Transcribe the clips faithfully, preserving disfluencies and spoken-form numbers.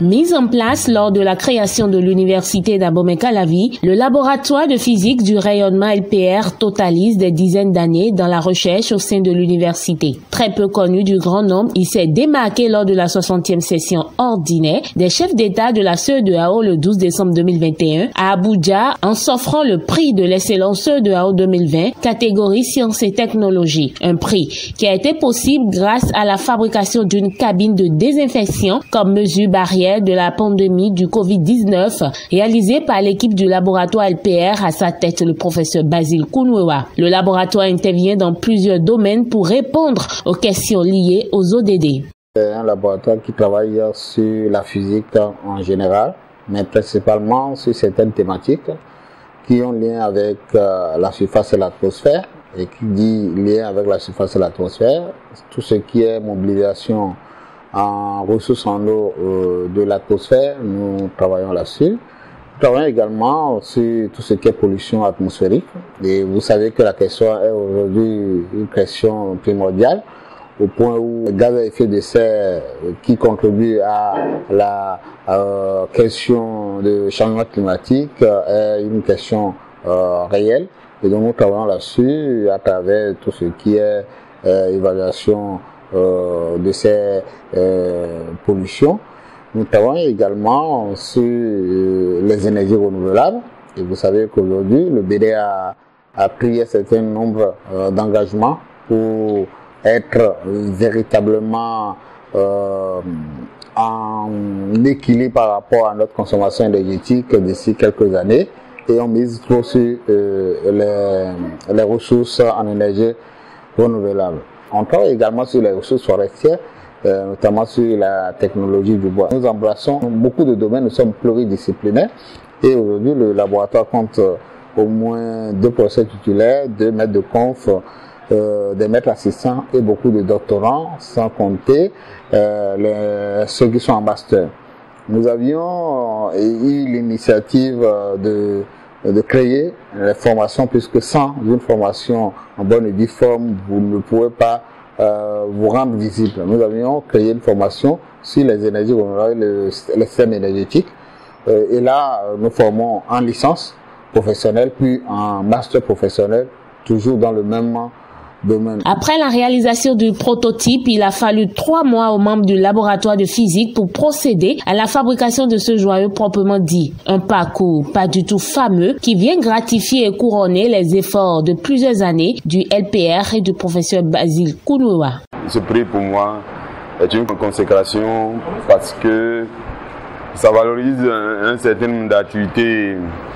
Mis en place lors de la création de l'université d'Abomey-Calavi, le laboratoire de physique du rayonnement L P R totalise des dizaines d'années dans la recherche au sein de l'université. Très peu connu du grand nombre, il s'est démarqué lors de la soixantième session ordinaire des chefs d'État de la C E D E A O le douze décembre deux mille vingt et un à Abuja en s'offrant le prix de l'excellence C E D E A O deux mille vingt, catégorie sciences et technologies. Un prix qui a été possible grâce à la fabrication d'une cabine de désinfection comme mesure barrière de la pandémie du covid dix-neuf, réalisée par l'équipe du laboratoire L P R, à sa tête le professeur Basil Kounouewa. Le laboratoire intervient dans plusieurs domaines pour répondre aux questions liées aux O D D. C'est un laboratoire qui travaille sur la physique en général, mais principalement sur certaines thématiques qui ont lien avec euh, la surface et l'atmosphère. Et qui dit lien avec la surface et l'atmosphère, tout ce qui est mobilisation en ressources en eau euh, de l'atmosphère, nous travaillons là-dessus. Nous travaillons également sur tout ce qui est pollution atmosphérique. Et vous savez que la question est aujourd'hui une question primordiale, au point où les gaz à effet de serre qui contribuent à la euh, question de changement climatique est une question euh, réelle. Et donc nous travaillons là-dessus à travers tout ce qui est euh, évaluation euh, de ces euh, pollutions. Nous travaillons également sur euh, les énergies renouvelables. Et vous savez qu'aujourd'hui, le B D a, a pris un certain nombre euh, d'engagements pour être véritablement euh, en équilibre par rapport à notre consommation énergétique d'ici quelques années. Et on mise trop sur euh, les, les ressources en énergie renouvelable. On travaille également sur les ressources forestières, euh, notamment sur la technologie du bois. Nous embrassons beaucoup de domaines, nous sommes pluridisciplinaires et aujourd'hui le laboratoire compte euh, au moins deux professeurs titulaires, deux maîtres de conf, euh, des maîtres assistants et beaucoup de doctorants, sans compter euh, les, ceux qui sont en master. Nous avions eu l'initiative de, de créer les formations, puisque sans une formation en bonne et due forme, vous ne pouvez pas euh, vous rendre visible. Nous avions créé une formation sur les énergies renouvelables, le, le système énergétique. Euh, et là, nous formons en licence professionnelle, puis en master professionnel, toujours dans le même domaine. Après la réalisation du prototype, il a fallu trois mois aux membres du laboratoire de physique pour procéder à la fabrication de ce joyau proprement dit. Un parcours pas du tout fameux qui vient gratifier et couronner les efforts de plusieurs années du L P R et du professeur Basil Kounouewa. Ce prix pour moi est une consécration parce que ça valorise un, un certain nombre d'activités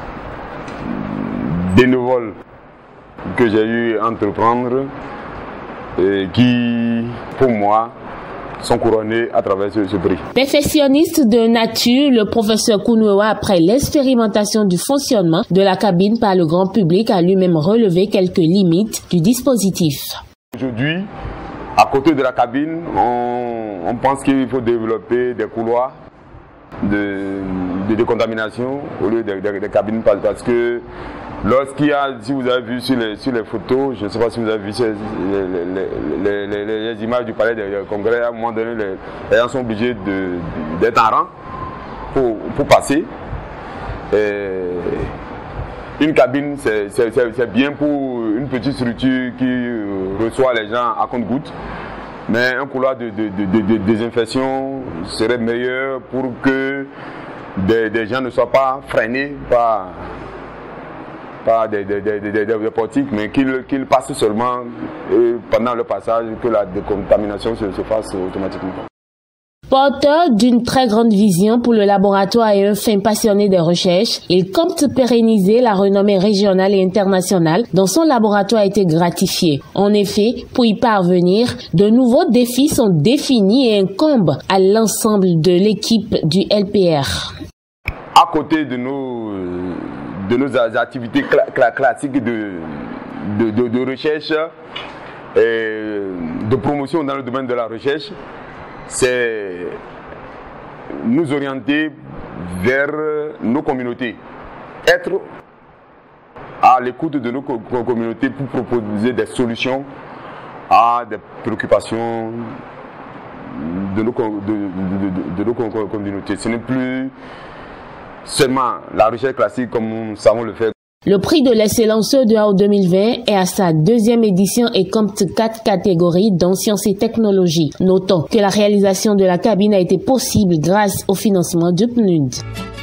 bénévoles que j'ai eu à entreprendre et qui, pour moi, sont couronnés à travers ce, ce prix. Perfectionniste de nature, le professeur Kounouewa, après l'expérimentation du fonctionnement de la cabine par le grand public, a lui-même relevé quelques limites du dispositif. Aujourd'hui, à côté de la cabine, on, on pense qu'il faut développer des couloirs de, de décontamination au lieu des de, de cabines parce que lorsqu'il y a, si vous avez vu sur les, sur les photos, je ne sais pas si vous avez vu les, les, les, les, les images du palais de congrès, à un moment donné, les, les gens sont obligés d'être en rang pour, pour passer. Et une cabine, c'est bien pour une petite structure qui reçoit les gens à compte-gouttes. Mais un couloir de, de, de, de, de désinfection serait meilleur pour que des, des gens ne soient pas freinés par, par des, des, des, des, des portiques, mais qu'ils qu'ils passent seulement et pendant le passage, que la décontamination se, se fasse automatiquement. Porteur d'une très grande vision pour le laboratoire et un fin passionné des recherches, il compte pérenniser la renommée régionale et internationale dont son laboratoire a été gratifié. En effet, pour y parvenir, de nouveaux défis sont définis et incombent à l'ensemble de l'équipe du L P R. À côté de nos, de nos activités cl cl classiques de, de, de, de recherche et de promotion dans le domaine de la recherche, c'est nous orienter vers nos communautés, être à l'écoute de nos communautés pour proposer des solutions à des préoccupations de nos, de, de, de, de nos communautés. Ce n'est plus seulement la recherche classique comme nous savons le faire. Le prix de l'excellence E deux A deux mille vingt est à sa deuxième édition et compte quatre catégories dont sciences et technologies. Notons que la réalisation de la cabine a été possible grâce au financement du P N U D.